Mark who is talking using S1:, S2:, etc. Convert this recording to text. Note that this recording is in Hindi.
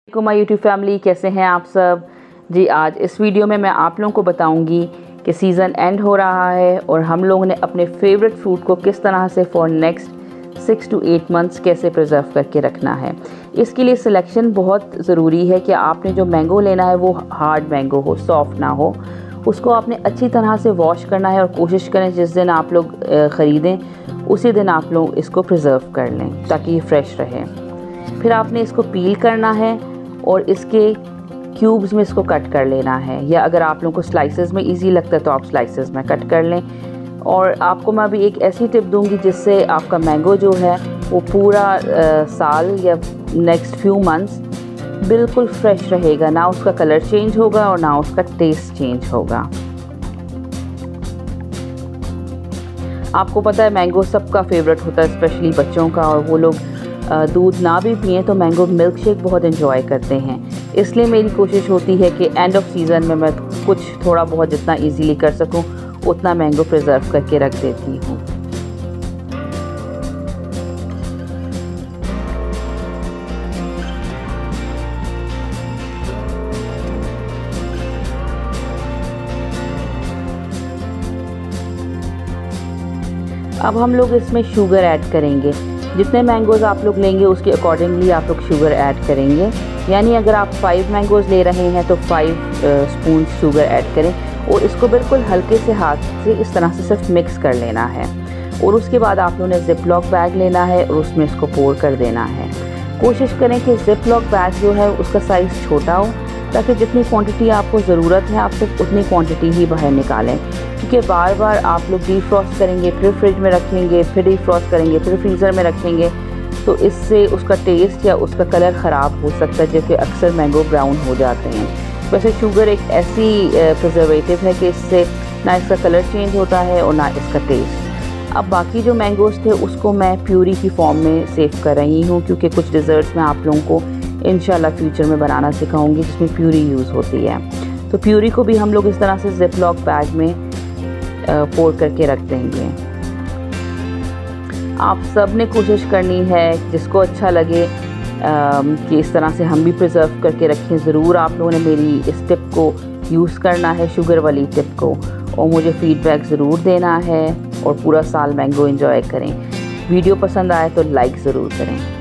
S1: माय यूट्यूब फैमिली, कैसे हैं आप सब जी। आज इस वीडियो में मैं आप लोगों को बताऊंगी कि सीज़न एंड हो रहा है और हम लोगों ने अपने फेवरेट फ्रूट को किस तरह से फॉर नेक्स्ट 6 to 8 मंथ्स कैसे प्रिजर्व करके रखना है। इसके लिए सिलेक्शन बहुत ज़रूरी है कि आपने जो मैंगो लेना है वो हार्ड मैंगो हो, सॉफ्ट ना हो। उसको आपने अच्छी तरह से वॉश करना है और कोशिश करें जिस दिन आप लोग ख़रीदें उसी दिन आप लोग इसको प्रिजर्व कर लें ताकि ये फ्रेश रहे। फिर आपने इसको पील करना है और इसके क्यूब्स में इसको कट कर लेना है, या अगर आप लोगों को स्लाइसेस में इजी लगता है तो आप स्लाइसेस में कट कर लें। और आपको मैं अभी एक ऐसी टिप दूंगी जिससे आपका मैंगो जो है वो पूरा साल या नेक्स्ट फ्यू मंथ्स बिल्कुल फ्रेश रहेगा, ना उसका कलर चेंज होगा और ना उसका टेस्ट चेंज होगा। आपको पता है मैंगो सबका फेवरेट होता है, स्पेशली बच्चों का, और वो लोग दूध ना भी पिएं तो मैंगो मिल्क शेक बहुत एंजॉय करते हैं। इसलिए मेरी कोशिश होती है कि एंड ऑफ सीज़न में मैं कुछ थोड़ा बहुत जितना इजीली कर सकूं उतना मैंगो प्रिजर्व करके रख देती हूँ। अब हम लोग इसमें शुगर ऐड करेंगे। जितने मैंगोज़ आप लोग लेंगे उसके अकॉर्डिंगली आप लोग शुगर ऐड करेंगे। यानी अगर आप 5 मैंगोज़ ले रहे हैं तो 5 स्पून शुगर ऐड करें और इसको बिल्कुल हल्के से हाथ से इस तरह से सिर्फ मिक्स कर लेना है। और उसके बाद आप लोगों ने जिप लॉक बैग लेना है और उसमें इसको पोर कर देना है। कोशिश करें कि जिप लॉक बैग जो है उसका साइज़ छोटा हो ताकि जितनी क्वांटिटी आपको ज़रूरत है आप सिर्फ उतनी क्वांटिटी ही बाहर निकालें, क्योंकि बार बार आप लोग डीफ्रॉस्ट करेंगे, फिर फ्रिज में रखेंगे, फिर डीफ्रॉस्ट करेंगे, फिर फ्रीज़र में रखेंगे, तो इससे उसका टेस्ट या उसका कलर ख़राब हो सकता है, जबकि अक्सर मैंगो ब्राउन हो जाते हैं। वैसे शुगर एक ऐसी प्रिजर्वेटिव है कि इससे ना इसका कलर चेंज होता है और ना इसका टेस्ट। अब बाकी जो मैंगोज़ थे उसको मैं प्यूरी की फॉर्म में सेव कर रही हूँ, क्योंकि कुछ डिज़र्ट्स में आप लोगों को इंशाल्लाह फ्यूचर में बनाना सिखाऊंगी जिसमें प्यूरी यूज़ होती है। तो प्यूरी को भी हम लोग इस तरह से जिप लॉक बैग में पोर करके रख देंगे। आप सब ने कोशिश करनी है जिसको अच्छा लगे कि इस तरह से हम भी प्रिजर्व करके रखें। ज़रूर आप लोगों ने मेरी इस टिप को यूज़ करना है, शुगर वाली टिप को, और मुझे फ़ीडबैक ज़रूर देना है और पूरा साल मैंगो एंजॉय करें। वीडियो पसंद आए तो लाइक ज़रूर करें।